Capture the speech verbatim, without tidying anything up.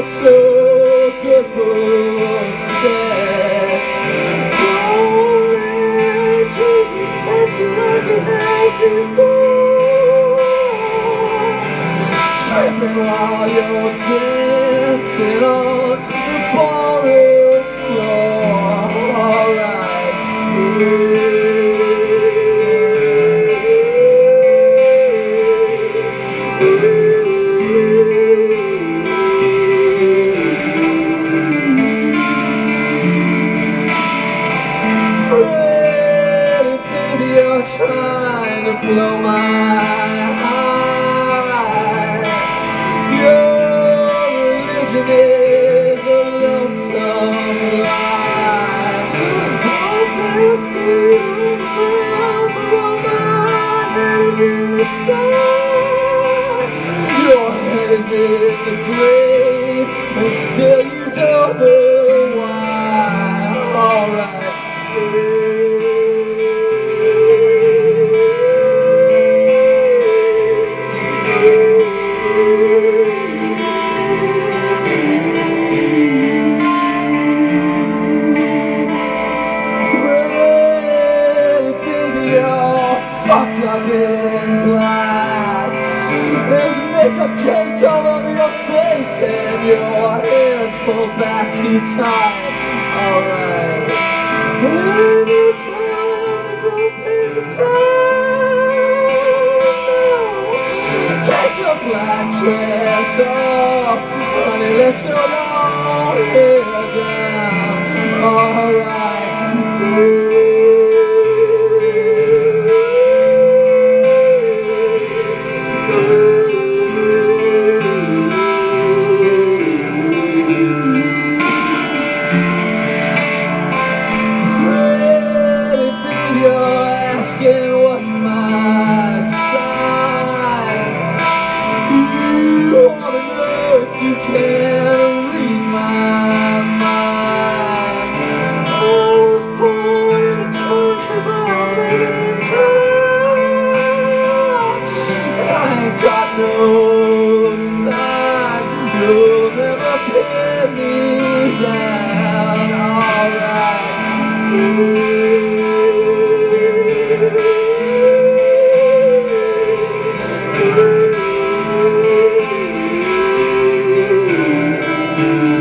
what's a good book said. Don't let Jesus catch you like he has before, tripping while you're dancing on the ballroom floor. Alright. Pretty baby, you're trying to blow my high. Your religion is a lonesome lie. Oh, barefoot on the ground, below my head is in the sky. Your head is in the grave, and still you don't know why. Alright. Fucked up in black. There's makeup caked all over your face, and your hair's pulled back too tight. Alright. Ain't no time to go paper towel. Take your black dress off, honey, let your long hair down. Alright. What's my sign? You wanna know if you can read my mind. I was born in the country, but I'm living in town, and I ain't got no sign. You'll never pin me down. Alright. Thank you.